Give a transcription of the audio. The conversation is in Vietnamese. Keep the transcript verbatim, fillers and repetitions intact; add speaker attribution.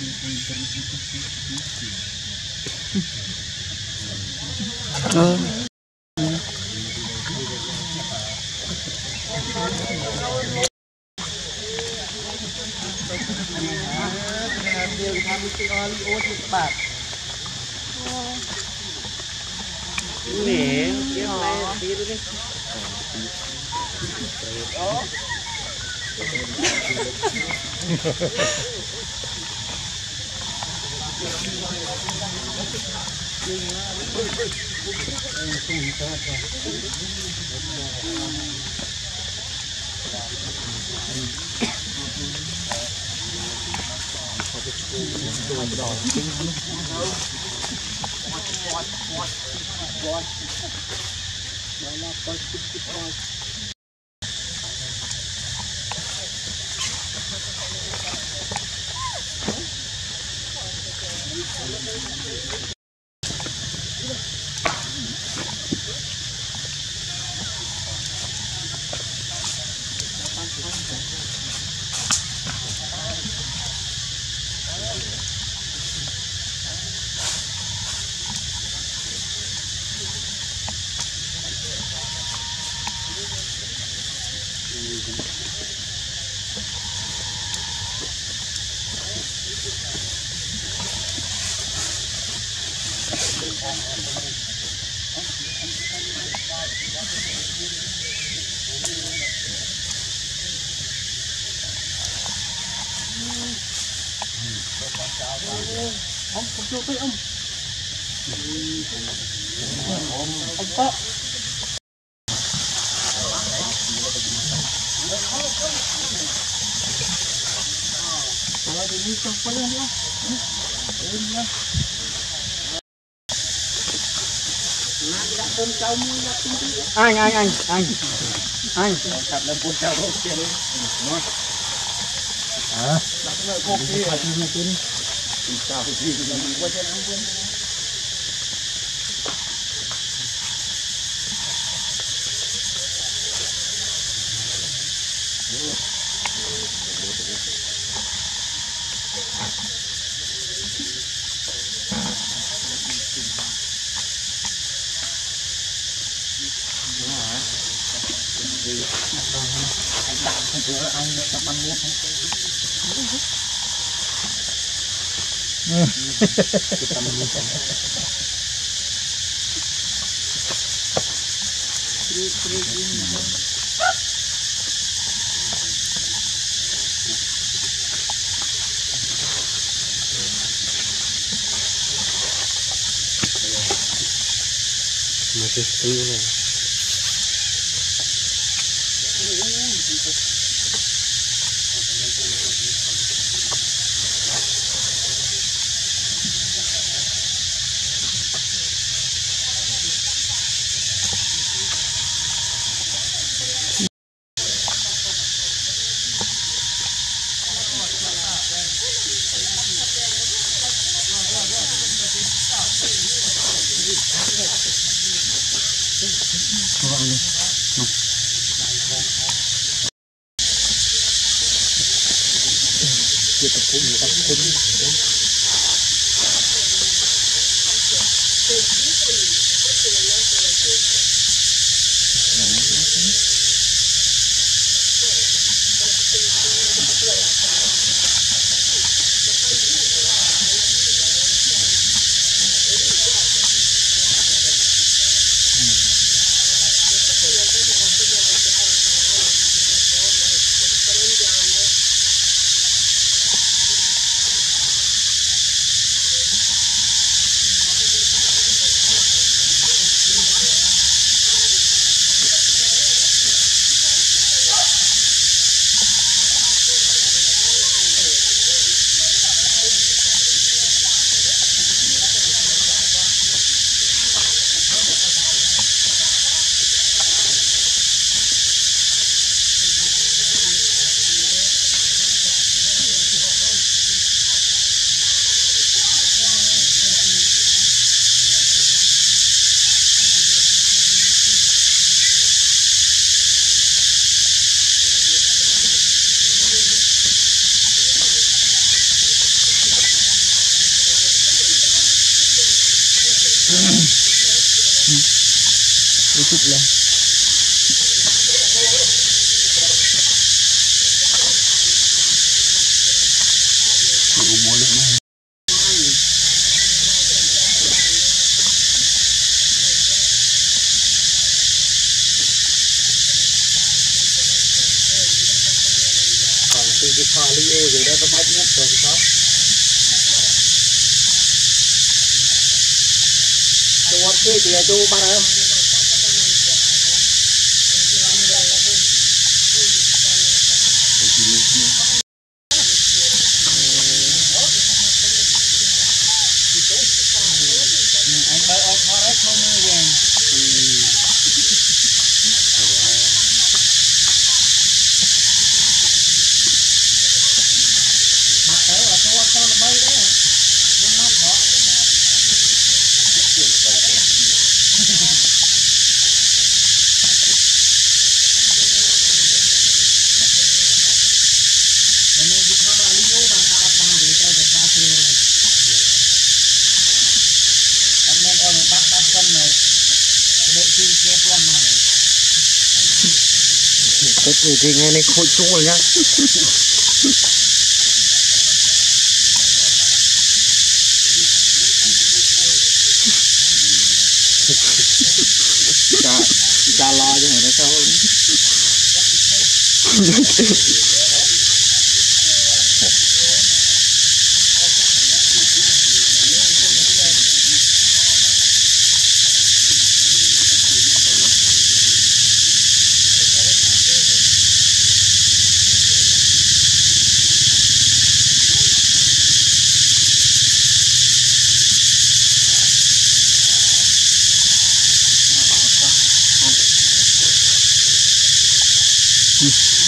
Speaker 1: Ờ.
Speaker 2: Nè, kiếm đây tí nữa đi. Đó.
Speaker 3: Ông không cho tới ông. Ông có. Kalau ini sampai ni lah. Ini lah. Nak tidak pun kau mu nak tinggi.
Speaker 1: Anh anh anh anh anh.
Speaker 3: Thật là pun kau ok ni.
Speaker 1: À.
Speaker 3: Nak nak kopi. Kau sih ni buat jalan pun. Anh đã tập ăn muối không? Kita menunggu.
Speaker 2: Masih setengah.
Speaker 3: Kita pun kita pun chụp lên chụp mua lên này
Speaker 2: còn từ cái thò li ô rồi đây có bách nhất rồi có tôi chơi thì tôi bắt đầu
Speaker 1: anh bay ơi khó đấy không mưa gì mặt tới là cho cho nó bay đấy nó nát đó nên giúp nó là lý do bằng ta bắt bằng để cho nó ra chơi rồi anh nên còn bắt bắt phân này để chi kép luôn mà
Speaker 2: tất cả thì nghe này khôi chung rồi nhá
Speaker 3: cha cha lo cho người ta sao Mm.